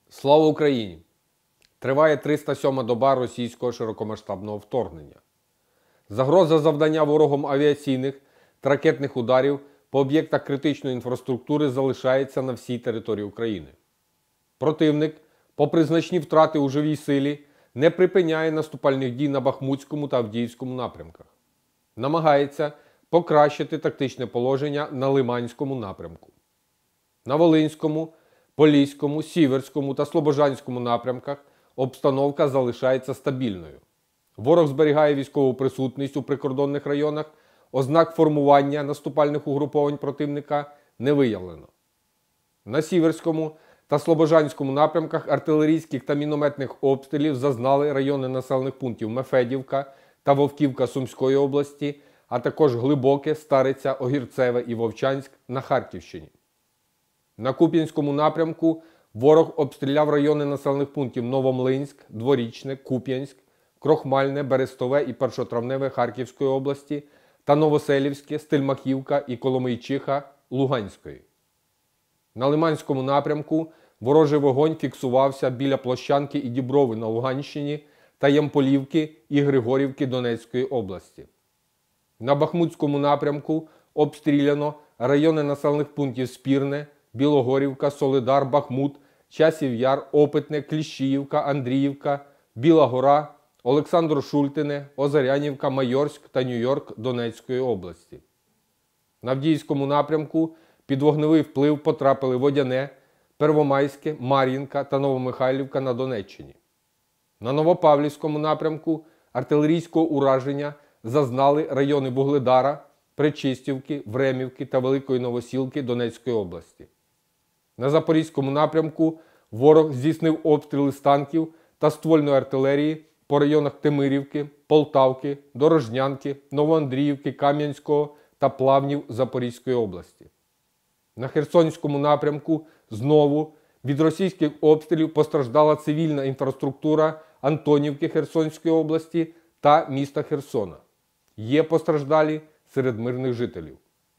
Слава Україні! Триває 307-ма доба російського широкомасштабного вторгнення. Загроза завдання ворогом авіаційних та ракетних ударів по об'єктах критичної інфраструктури залишається на всій території України. Противник, попри значні втрати у живій силі, не припиняє наступальних дій на Бахмутському та Авдіївському напрямках. Намагається покращити тактичне положення на Лиманському напрямку. На Волинському, Поліському, Сіверському та Слобожанському напрямках обстановка залишається стабільною. Ворог зберігає військову присутність у прикордонних районах, ознак формування наступальних угруповань противника не виявлено. На Сіверському та Слобожанському напрямках артилерійських та мінометних обстрілів зазнали райони населених пунктів Мефедівка та Вовківка Сумської області, а також Глибоке, Стариця, Огірцеве і Вовчанськ на Харківщині. На Куп'янському напрямку ворог обстріляв райони населених пунктів Новомлинськ, Дворічне, Куп'янськ, Крохмальне, Берестове і Першотравневе Харківської області та Новоселівське, Стельмахівка і Коломийчиха Луганської. На Лиманському напрямку ворожий вогонь фіксувався біля Площанки і Діброви на Луганщині та Ямполівки і Григорівки Донецької області. На Бахмутському напрямку обстріляно райони населених пунктів Спірне, Білогорівка, Солидар, Бахмут, Часів Яр, Опитне, Кліщіївка, Андріївка, Біла Гора, Олександро-Шультине, Озарянівка, Майорськ та Нью-Йорк Донецької області. На Авдіївському напрямку під вогневий вплив потрапили Водяне, Первомайське, Мар'їнка та Новомихайлівка на Донеччині. На Новопавлівському напрямку артилерійського ураження зазнали райони Вугледара, Пречистівки, Времівки та Великої Новосілки Донецької області. На Запорізькому напрямку ворог здійснив обстріли з танків та ствольної артилерії по районах Темирівки, Полтавки, Дорожнянки, Новоандріївки, Кам'янського та Плавнів Запорізької області. На Херсонському напрямку знову від російських обстрілів постраждала цивільна інфраструктура Антонівки Херсонської області та міста Херсона. Є постраждалі серед мирних жителів.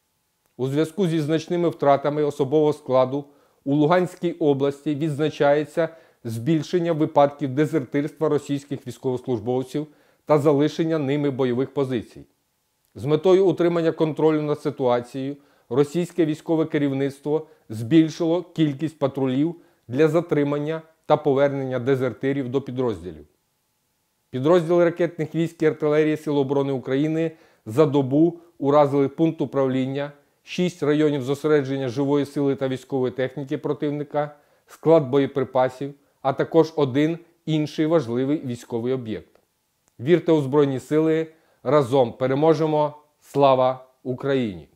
У зв'язку зі значними втратами особового складу у Луганській області відзначається збільшення випадків дезертирства російських військовослужбовців та залишення ними бойових позицій. З метою утримання контролю над ситуацією російське військове керівництво збільшило кількість патрулів для затримання та повернення дезертирів до підрозділів. Підрозділи ракетних військ і артилерії Сил оборони України за добу уразили пункт управління, 6 районів зосередження живої сили та військової техніки противника, склад боєприпасів, а також один інший важливий військовий об'єкт. Вірте у Збройні Сили, разом переможемо! Слава Україні!